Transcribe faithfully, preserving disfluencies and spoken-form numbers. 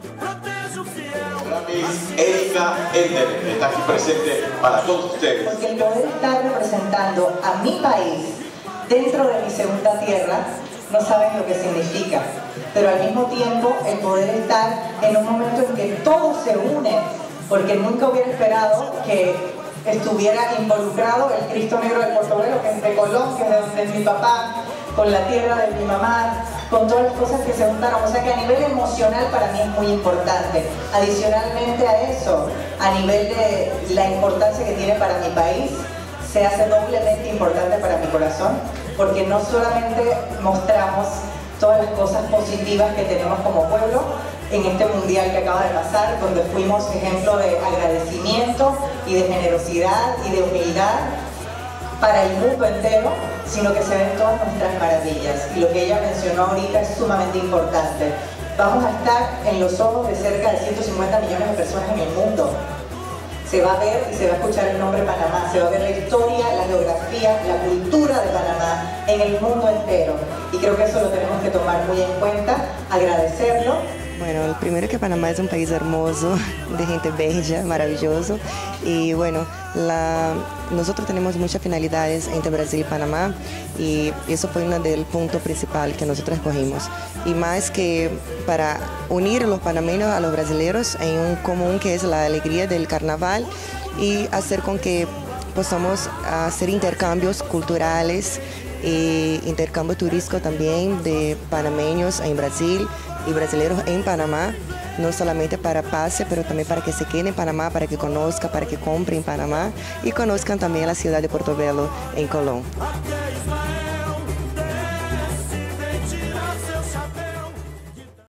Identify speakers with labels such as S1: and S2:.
S1: La Miss Erika Ender está aquí presente para todos ustedes.
S2: Porque el poder estar representando a mi país dentro de mi segunda tierra, no saben lo que significa. Pero al mismo tiempo el poder estar en un momento en que todos se unen, porque nunca hubiera esperado que estuviera involucrado el Cristo Negro del Portobelo, que es de Colón, que es de donde es mi papá, con la tierra de mi mamá, con todas las cosas que se juntaron. O sea que a nivel emocional para mí es muy importante. Adicionalmente a eso, a nivel de la importancia que tiene para mi país, se hace doblemente importante para mi corazón, porque no solamente mostramos todas las cosas positivas que tenemos como pueblo en este mundial que acaba de pasar, donde fuimos ejemplo de agradecimiento y de generosidad y de humildad para el mundo entero, sino que se ven todas nuestras maravillas. Y lo que ella mencionó ahorita es sumamente importante. Vamos a estar en los ojos de cerca de ciento cincuenta millones de personas en el mundo. Se va a ver y se va a escuchar el nombre Panamá, se va a ver la historia, la geografía, la cultura de Panamá en el mundo entero. Y creo que eso lo tenemos que tomar muy en cuenta, agradecerlo.
S3: Bueno, el primero que Panamá es un país hermoso, de gente bella, maravilloso. Y bueno, la, nosotros tenemos muchas finalidades entre Brasil y Panamá y eso fue uno del punto principal que nosotros escogimos. Y más que para unir a los panameños a los brasileños en un común que es la alegría del carnaval y hacer con que podamos hacer intercambios culturales e intercambio turístico también de panameños en Brasil y brasileños en Panamá, no solamente para pase, pero también para que se queden en Panamá, para que conozcan, para que compren en Panamá y conozcan también la ciudad de Portobelo en Colón.